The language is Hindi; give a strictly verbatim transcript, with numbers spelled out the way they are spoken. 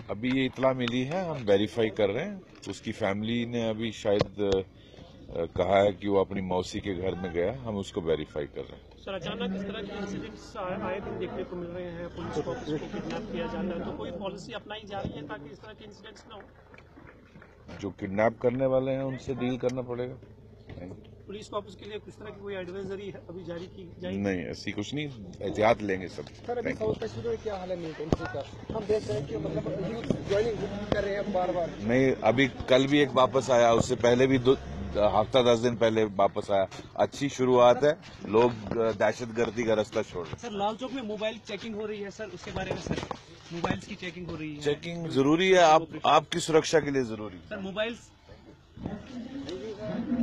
अभी ये इतला मिली है, हम वेरीफाई कर रहे हैं। उसकी फैमिली ने अभी शायद आ, कहा है कि वो अपनी मौसी के घर में गया, हम उसको वेरीफाई कर रहे हैं। सर, अचानक इस तरह के इंसिडेंट्स आए दिन देखने को मिल रहे हैं, पुलिस ऑफिस को किडनैप किया जाता है, तो कोई पॉलिसी अपनाई जा रही है ताकि इस तरह के इंसिडेंट्स न हो? जो किडनैप करने वाले हैं उनसे डील करना पड़ेगा। पुलिस ऑफिस के लिए कुछ तरह की कोई एडवाइजरी अभी जारी की जाएगी? नहीं, ऐसी कुछ नहीं, एहतियात लेंगे सब। सर, अभी साउथ कश्मीर में क्या हाल है मिलिटेंसी का? हम देख रहे हैं कि मतलब यूथ ज्वाइनिंग कर रहे हैं बार बार। नहीं, अभी कल भी एक वापस आया, उससे पहले भी दो हफ्ता दस दिन पहले वापस आया। अच्छी शुरुआत है, लोग दहशतगर्दी का रास्ता छोड़ रहे हैं। सर, लाल चौक में मोबाइल चेकिंग हो रही है सर, उसके बारे में सर, मोबाइल्स की चेकिंग हो रही है। चेकिंग जरूरी है, आप आपकी सुरक्षा के लिए जरूरी है सर। मोबाइल्स